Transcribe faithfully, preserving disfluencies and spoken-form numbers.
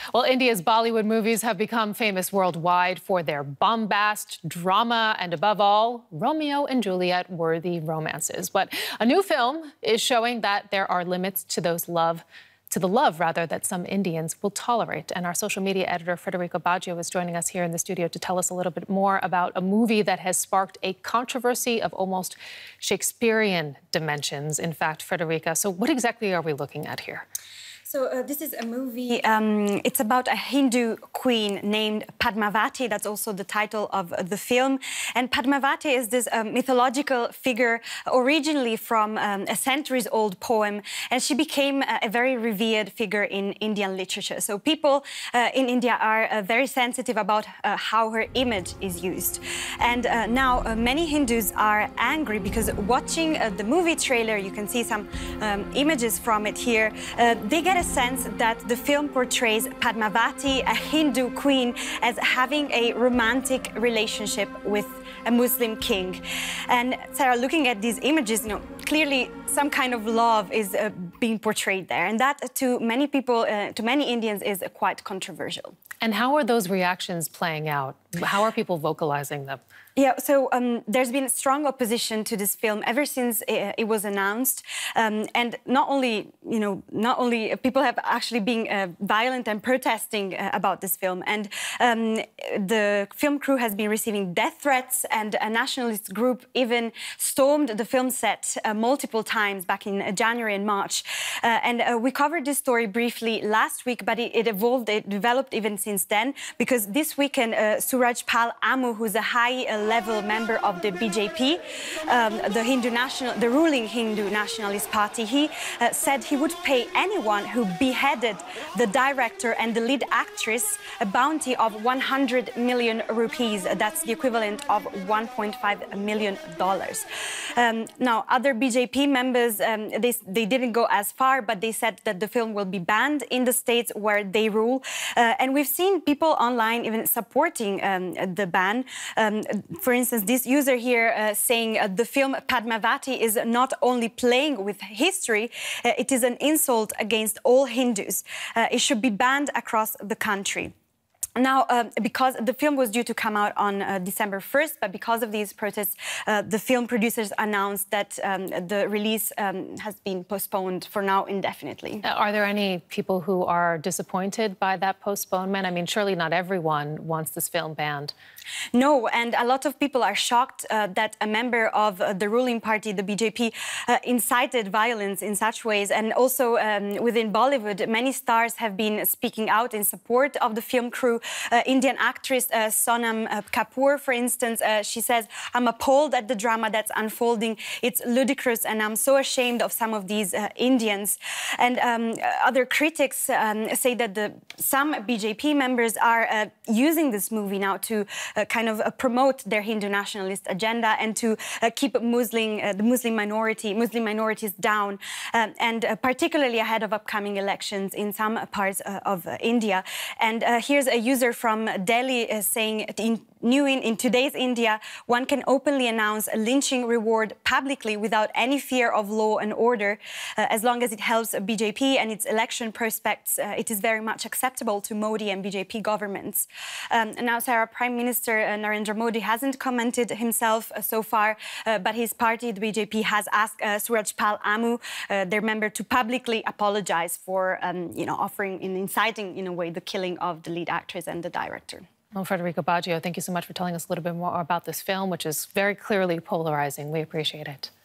Well, India's Bollywood movies have become famous worldwide for their bombast, drama, and above all, Romeo and Juliet worthy romances. But a new film is showing that there are limits to those love, to the love, rather, that some Indians will tolerate. And our social media editor, Federico Baggio, is joining us here in the studio to tell us a little bit more about a movie that has sparked a controversy of almost Shakespearean dimensions. In fact, Federica, so what exactly are we looking at here? So uh, this is a movie, um, it's about a Hindu queen named Padmavati. That's also the title of the film. And Padmavati is this um, mythological figure originally from um, a centuries-old poem. And she became a, a very revered figure in Indian literature. So people uh, in India are uh, very sensitive about uh, how her image is used. And uh, now uh, many Hindus are angry because watching uh, the movie trailer, you can see some um, images from it here, uh, they get a sense that the film portrays Padmavati, a Hindu queen, as having a romantic relationship with a Muslim king. And Sarah, looking at these images, you know, clearly some kind of love is uh, being portrayed there. And that, to many people, uh, to many Indians, is uh, quite controversial. And how are those reactions playing out? How are people vocalizing them? Yeah, so um, there's been strong opposition to this film ever since it, it was announced, um, and not only, you know, not only people have actually been uh, violent and protesting uh, about this film, and um, the film crew has been receiving death threats, and a nationalist group even stormed the film set uh, multiple times back in uh, January and March. Uh, and uh, we covered this story briefly last week, but it, it evolved, it developed even since then, because this weekend uh, Suraj Pal Amu, who's a high uh, level member of the B J P, um, the Hindu national, the ruling Hindu Nationalist Party, he uh, said he would pay anyone who beheaded the director and the lead actress a bounty of one hundred million rupees. That's the equivalent of one point five million dollars. Um, now, other B J P members, um, they, they didn't go as far, but they said that the film will be banned in the states where they rule. Uh, and we've seen people online even supporting um, the ban. Um, For instance, this user here uh, saying uh, the film Padmavati is not only playing with history, uh, it is an insult against all Hindus. Uh, it should be banned across the country. Now, uh, because the film was due to come out on uh, December first, but because of these protests, uh, the film producers announced that um, the release um, has been postponed for now indefinitely. Are there any people who are disappointed by that postponement? I mean, surely not everyone wants this film banned. No, and a lot of people are shocked uh, that a member of uh, the ruling party, the B J P, uh, incited violence in such ways. And also um, within Bollywood, many stars have been speaking out in support of the film crew. Uh, Indian actress uh, Sonam uh, Kapoor, for instance, uh, she says, "I'm appalled at the drama that's unfolding. It's ludicrous, and I'm so ashamed of some of these uh, Indians." And um, other critics um, say that the, some B J P members are uh, using this movie now to uh, kind of uh, promote their Hindu nationalist agenda and to uh, keep Muslim, uh, the Muslim minority, Muslim minorities down, um, and uh, particularly ahead of upcoming elections in some parts uh, of uh, India. And uh, here's a user from Delhi uh, saying, in, new in, in today's India, one can openly announce a lynching reward publicly without any fear of law and order. Uh, as long as it helps B J P and its election prospects, uh, it is very much acceptable to Modi and B J P governments. Um, now, Sarah, Prime Minister uh, Narendra Modi hasn't commented himself uh, so far, uh, but his party, the B J P, has asked uh, Suraj Pal Amu, uh, their member, to publicly apologize for, um, you know, offering and inciting, in a way, the killing of the lead actress and the director. Well, Federico Baggio, thank you so much for telling us a little bit more about this film, which is very clearly polarizing. We appreciate it.